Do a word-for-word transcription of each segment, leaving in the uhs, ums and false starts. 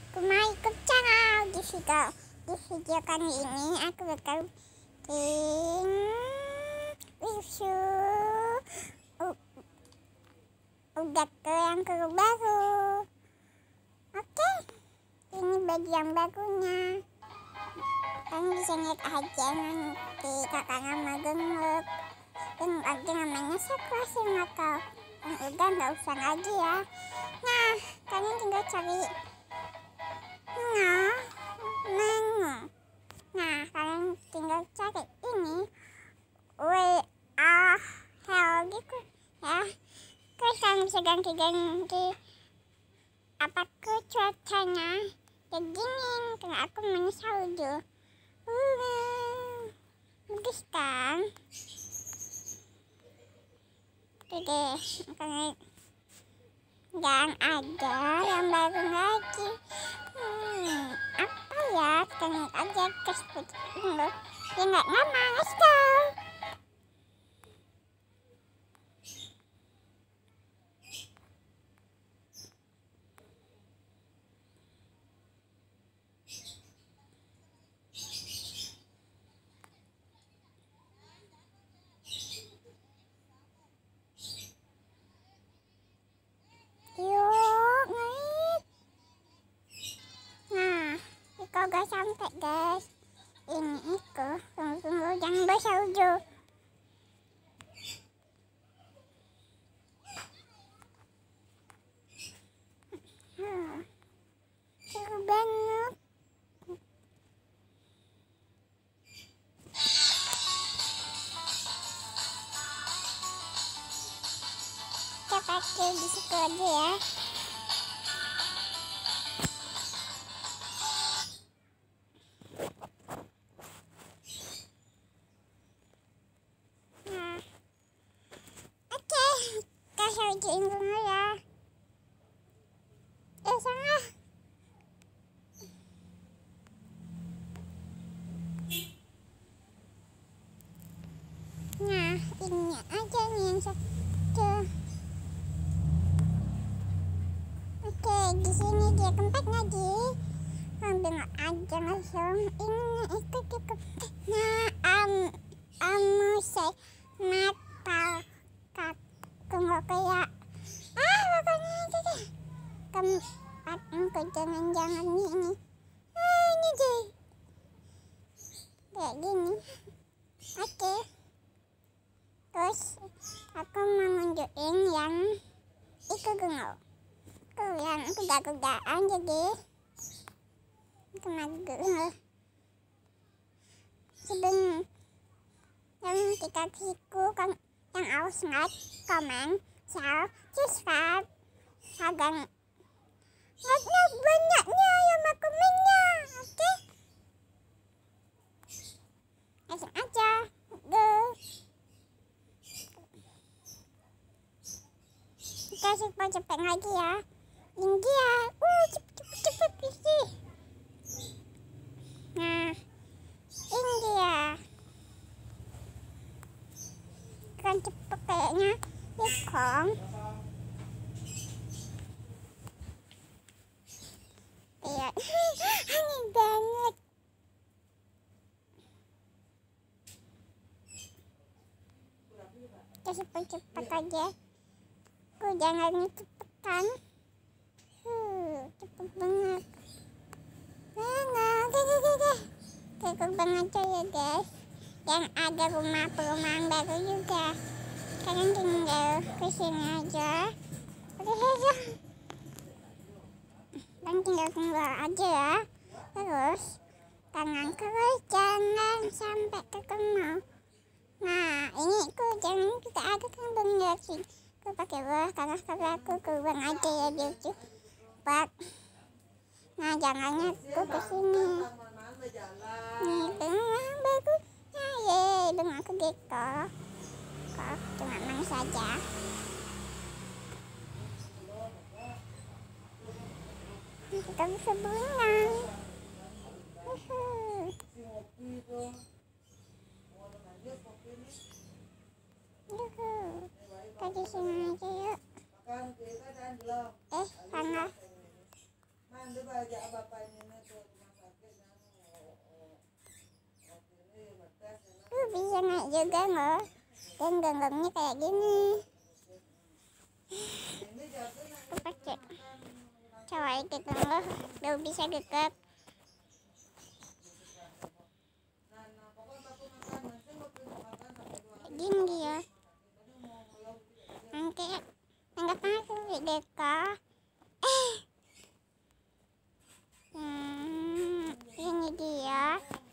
Kembali ke channel di video, di video kali ini aku bakal bikin review udah ke yang ke baru. Oke, ini baju yang barunya. Kalian bisa lihat aja nanti kakaknya magengep. Dan lagi namanya sekelas nakal. Yang udah nggak usah lagi ya. Nah, kalian tinggal cari Nah, menu. Nah, kalian tinggal cari ini W A Hell gitu ya. Terus kalian bisa ganti-ganti apa ke cuacanya kayak dingin karena aku mainnya salju. Uh, bagus kan? Oke deh, kalian yang ada yang baru lagi. Hmm, apa ya? Kita lihat aja ke seperti ini. Ya nggak lama, let's go. Gak sampai guys, ini itu tunggu-tunggu jangan bersalju. Hmm, seru banget. Kita pakai di situ aja ya. Saljuin dulu ya. Eh sana. Nah ini aja nih yang satu. Oke di sini dia keempat lagi. Ambil aja langsung ini ikut cukup. Nah am amu saya metal kat. Nggak kayak ah pokoknya itu deh keempat engkau jangan-jangan ini ah ini deh kayak gini. Oke, terus aku mau nunjukin yang itu gengau tuh yang kuda-kudaan jadi kemarin sebelum yang kita kiku kan yang harus like, comment, share, subscribe, agar nggak banyaknya yang mau komennya, oke? Langsung aja, go. Kita cepet-cepet lagi ya, tinggi ya, uh cepet-cepet cepet Nah, ini dia. Kan cepet kayaknya Yukong. Iya, aneh banget. Kita cepet-cepet aja. Aku jangan cepetan. Uh, cepet banget. Nah, deh, deh, deh, deh. Cepet banget aja ya guys. Yang ada rumah perumahan baru juga. Kalian tinggal ke sini aja. Udah aja. Dan tinggal keluar aja ya. Terus tangan terus jangan sampai ketemu. Nah ini aku jangan kita ada kan bener sih. Aku pakai bawah karena kalau aku keluar aja ya dia cepat. Nah jangannya aku kesini. Nih tengah bagus. Yeay, dengan aku gitu. Kok cuma main saja. Kita bisa berenang. Uhuh. Uhuh. Kita di sini aja yuk. Eh, sana. Uh, bisa naik juga loh, dan genggamnya kayak gini. Aku pakai cawai gitu loh, udah bisa gegap. Gini dia. Nanti anggap aku deka. Eh, hmm, ini dia.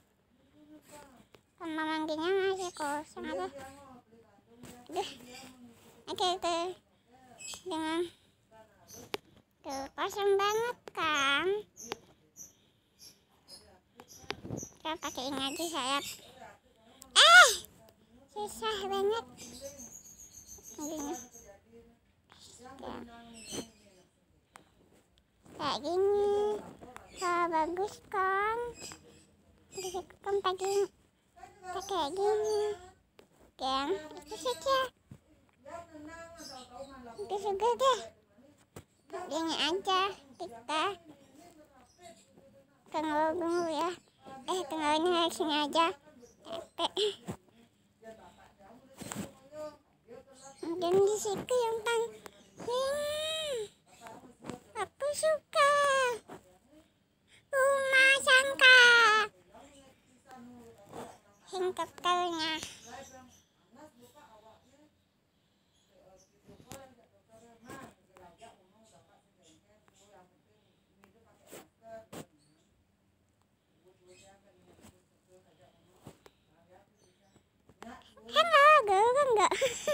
Sama manggilnya masih kosong apa? Duh, oke oke. Dengan tuh kosong banget kan? Kita pakai ini aja sayap. Eh, susah banget. Gini. Kayak gini. Oh, bagus kan? Bisa kan pakai kayak gini. Dan itu saja. Itu juga deh. Gini aja kita tunggu-tunggu ya. Eh, tunggunya di sini aja. Capek. Dan di situ yang paling aku suka rumah sangka helikopternya. Halo, gue enggak.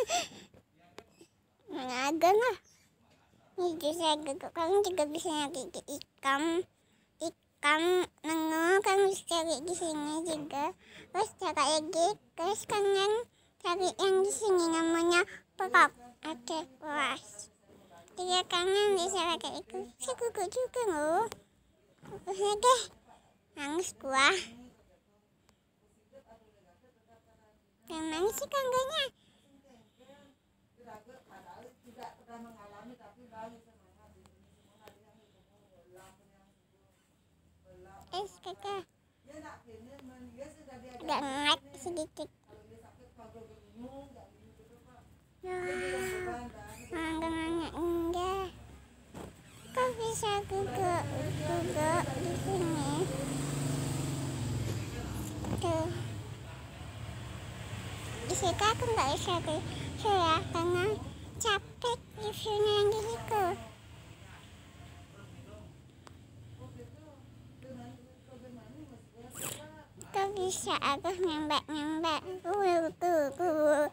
Mana agak lah. Ini bisa geguk, kamu juga bisa nyari ikan, ikan nengok, kamu bisa cari di sini juga. Terus cara edit, terus kalian cari yang di sini namanya prop, oke, was. Jadi kalian bisa pakai itu. Saya gugup juga loh. Oke deh, nangis gua. Gimana sih kangganya? Eh, kakak. Agak ngat sedikit. Nah, kangennya enggak. Kok bisa guguk, guguk di sini? Tuh. Di situ aku nggak bisa ke ya karena capek reviewnya yang di situ. Kok bisa aku nembak-nembak? Uh, tuh, tuh.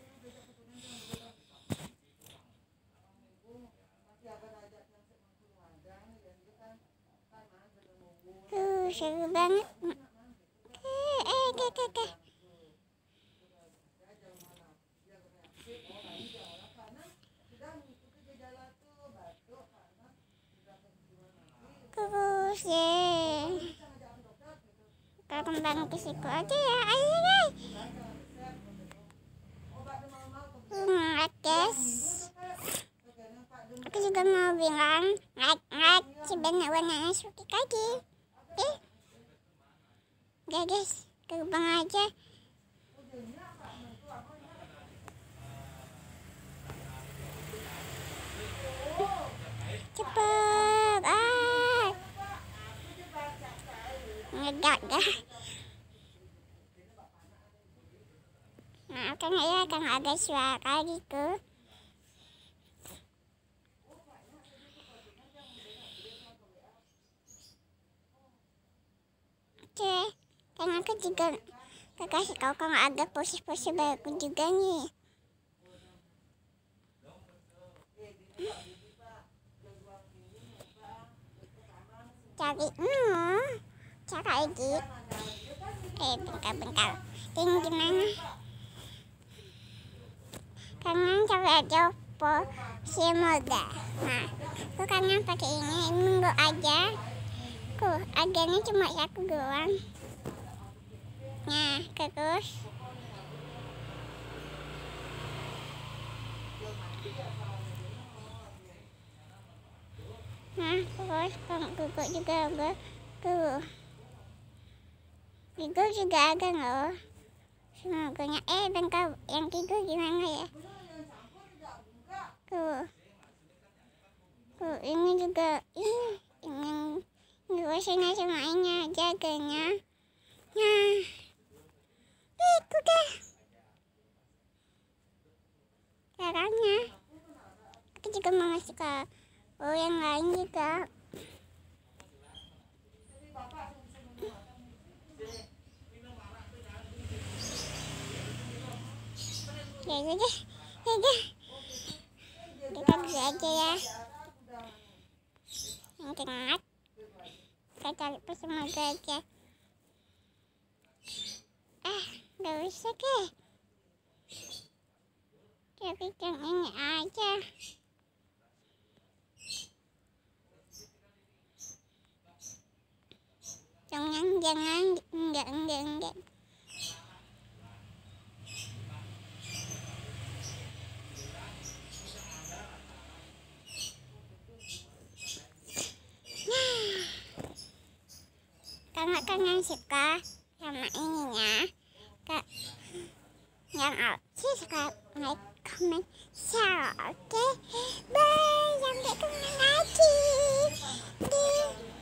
Uh, seru banget. Eh, eh, ke, ke, ke. Terus deh. Kita kembang ke situ aja ya. Ayo deh. Ngat guys. Aku juga mau bilang ngat-ngat sebenarnya warnanya suki lagi. Eh. Udah guys, terbang aja. Cepet, ah. Ngedak dah. Maafkan ya, kan ada suara gitu. Oke, kan aku juga kasih kau kan ada pose-pose baru juga nih. Cari hmm, cara edit. Eh, bentar-bentar. Ini gimana? Kalian coba aja pose mode. Nah, aku kalian pakai ini, minggu aja. Tuh, agarnya cuma satu doang. Nah, terus Nah, terus kalau Gugu juga ada tuh. Gugu juga ada loh. Semoga eh bengkau yang Gugu gimana ya? Tuh. Tuh ini juga ini ingin ngurusin semuanya jaganya. Nah, itu deh caranya. Aku juga mau ngasih ke oh yang lain juga. Ya udah deh, ya udah. Kita beli aja ya. Yang ingat, kita cari semoga aja. Ah, gak usah deh. Tapi yang ini aja. Jangan, jangan, enggak, enggak, enggak. Karena kalian suka sama ininya, kak, yang subscribe, like, comment, share, oke? Okay? Bye, sampai ketemu lagi di